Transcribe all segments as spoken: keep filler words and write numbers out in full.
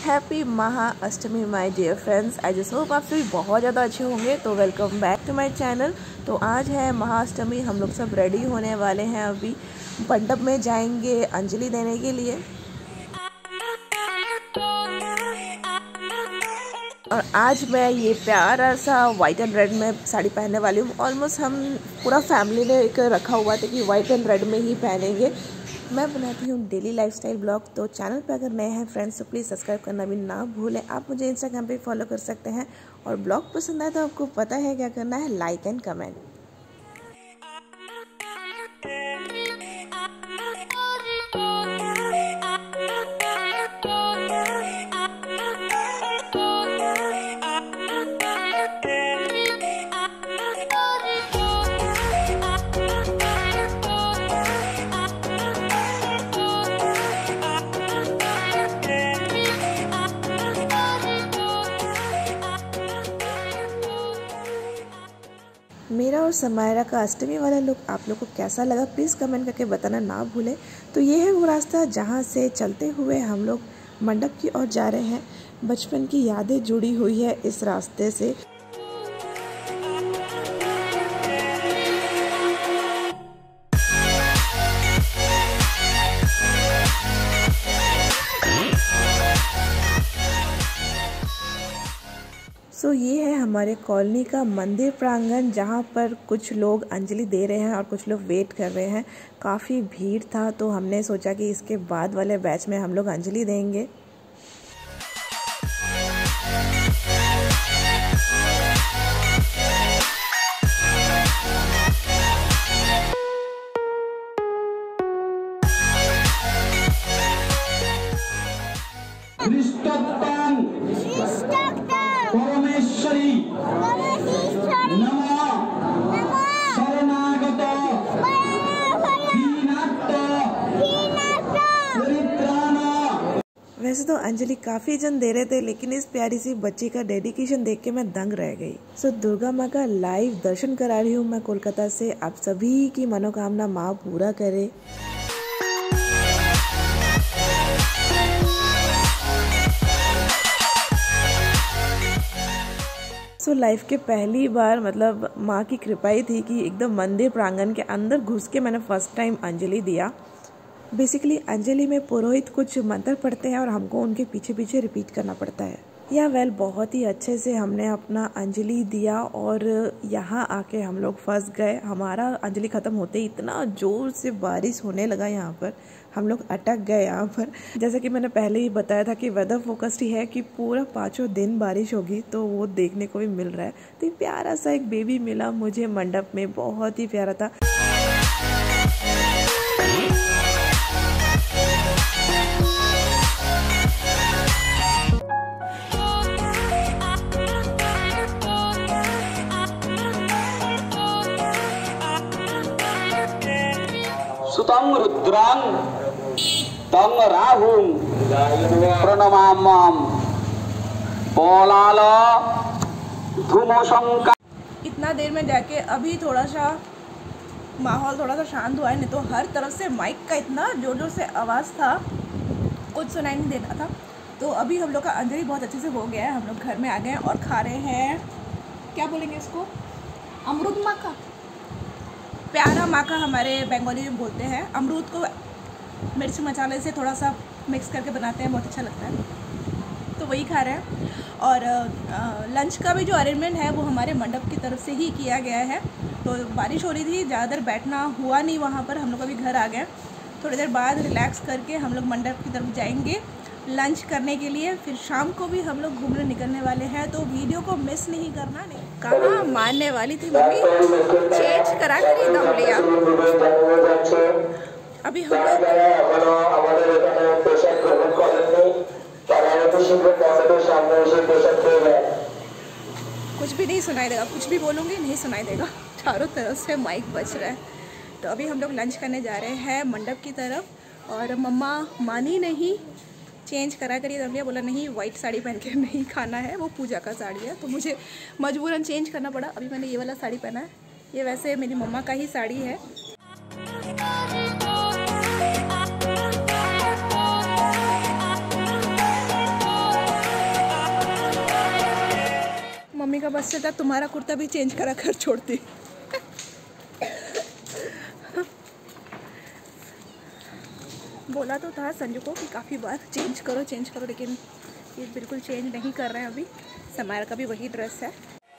Happy Mahaashtami my dear friends. I just hope आप सभी बहुत ज़्यादा अच्छे होंगे। तो welcome back to my channel. तो आज है महाअष्टमी, हम लोग सब रेडी होने वाले हैं, अभी मंडप में जाएंगे अंजलि देने के लिए। और आज मैं ये प्यारा सा वाइट एंड रेड में साड़ी पहनने वाली हूँ। ऑलमोस्ट हम पूरा फैमिली ने एक रखा हुआ था कि वाइट एंड रेड में ही पहनेंगे। मैं बनाती हूँ डेली लाइफस्टाइल ब्लॉग। तो चैनल पे अगर नए हैं फ्रेंड्स तो प्लीज़ सब्सक्राइब करना भी ना भूलें। आप मुझे इंस्टाग्राम पे फॉलो कर सकते हैं। और ब्लॉग पसंद आए तो आपको पता है क्या करना है, लाइक एंड कमेंट। मेरा और समायरा का अष्टमी वाला लुक आप लोग को कैसा लगा प्लीज़ कमेंट करके बताना ना भूलें। तो ये है वो रास्ता जहाँ से चलते हुए हम लोग मंडप की ओर जा रहे हैं। बचपन की यादें जुड़ी हुई है इस रास्ते से। सो so, ये है हमारे कॉलोनी का मंदिर प्रांगण, जहाँ पर कुछ लोग अंजलि दे रहे हैं और कुछ लोग वेट कर रहे हैं। काफ़ी भीड़ था तो हमने सोचा कि इसके बाद वाले बैच में हम लोग अंजलि देंगे। परमेश्वरी नमः शरणागत वैसे तो अंजलि काफ़ी जन दे रहे थे, लेकिन इस प्यारी सी बच्ची का डेडिकेशन देख के मैं दंग रह गई। सो दुर्गा माँ का लाइव दर्शन करा रही हूँ मैं कोलकाता से। आप सभी की मनोकामना माँ पूरा करे। सो so, लाइफ के पहली बार मतलब माँ की कृपा ही थी कि एकदम मंदिर प्रांगण के अंदर घुस के मैंने फर्स्ट टाइम अंजलि दिया। बेसिकली अंजलि में पुरोहित कुछ मंत्र पढ़ते हैं और हमको उनके पीछे पीछे रिपीट करना पड़ता है। या वेल बहुत ही अच्छे से हमने अपना अंजलि दिया और यहाँ आके हम लोग फंस गए। हमारा अंजलि ख़त्म होते ही इतना ज़ोर से बारिश होने लगा यहाँ पर, हम लोग अटक गए यहाँ पर। जैसा कि मैंने पहले ही बताया था कि वेदर फोकस्ड ही है कि पूरा पाँचों दिन बारिश होगी, तो वो देखने को भी मिल रहा है। तो प्यारा सा एक बेबी मिला मुझे मंडप में, बहुत ही प्यारा था। सुतं रुद्रां तं राहुं प्रणमाम्यहं पोलाल धूमशंका। इतना देर में जाके अभी थोड़ा सा माहौल थोड़ा सा शांत हुआ है, नहीं तो हर तरफ से माइक का इतना जोर जोर से आवाज़ था, कुछ सुनाई नहीं देता था। तो अभी हम लोग का अंजलि बहुत अच्छे से हो गया है। हम लोग घर में आ गए और खा रहे हैं, क्या बोलेंगे इसको, अमरूद माखा। प्यारा माखा हमारे बंगाली में बोलते हैं। अमरूद को मिर्च मसाले से थोड़ा सा मिक्स करके बनाते हैं, बहुत अच्छा लगता है। तो वही खा रहे हैं। और आ, लंच का भी जो अरेंजमेंट है वो हमारे मंडप की तरफ से ही किया गया है। तो बारिश हो रही थी, ज़्यादा देर बैठना हुआ नहीं वहाँ पर। हम लोग अभी घर आ गए, थोड़ी देर बाद रिलैक्स करके हम लोग मंडप की तरफ जाएंगे लंच करने के लिए। फिर शाम को भी हम लोग घूमने निकलने वाले हैं, तो वीडियो को मिस नहीं करना। नहीं कहाँ मानने वाली थी मम्मी, चेंज करा कर ही दम लिया। अभी हम लोग कुछ भी नहीं सुनाई देगा, कुछ भी बोलूँगी नहीं सुनाई देगा, चारों तरफ से माइक बज रहा है। तो अभी हम लोग लंच करने जा रहे हैं मंडप की तरफ। और मम्मा मानी नहीं, चेंज करा करिए दम लिया, बोला नहीं वाइट साड़ी पहन के नहीं खाना है, वो पूजा का साड़ी है। तो मुझे मजबूरन चेंज करना पड़ा। अभी मैंने ये वाला साड़ी पहना है, ये वैसे मेरी मम्मा का ही साड़ी है। बस चलता तुम्हारा कुर्ता भी चेंज करा कर छोड़ती। बोला तो था संजू को कि काफ़ी बार चेंज करो चेंज करो, लेकिन ये बिल्कुल चेंज नहीं कर रहे हैं अभी। समारा का भी वही ड्रेस है।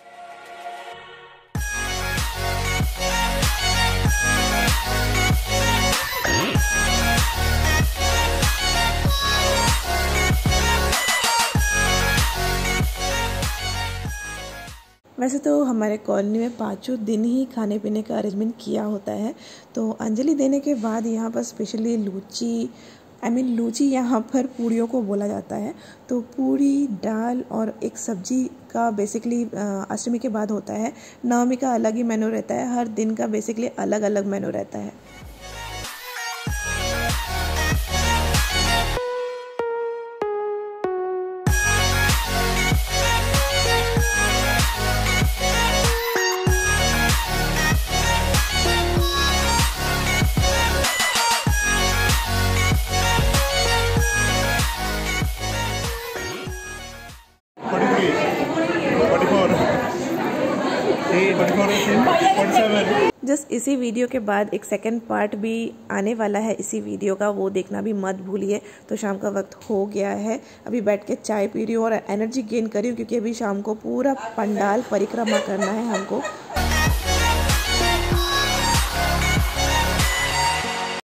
वैसे तो हमारे कॉलोनी में पाँचों दिन ही खाने पीने का अरेंजमेंट किया होता है। तो अंजलि देने के बाद यहाँ पर स्पेशली लूची आई मीन लूची यहाँ पर पूड़ियों को बोला जाता है। तो पूड़ी, दाल और एक सब्जी का बेसिकली अष्टमी के बाद होता है। नवमी का अलग ही मेनू रहता है, हर दिन का बेसिकली अलग अलग मेनू रहता है। जस्ट इसी वीडियो के बाद एक सेकंड पार्ट भी आने वाला है इसी वीडियो का, वो देखना भी मत भूलिए। तो शाम का वक्त हो गया है, अभी बैठ के चाय पी रही हूँ और एनर्जी गेन कर रही हूँ, क्योंकि अभी शाम को पूरा पंडाल परिक्रमा करना है हमको।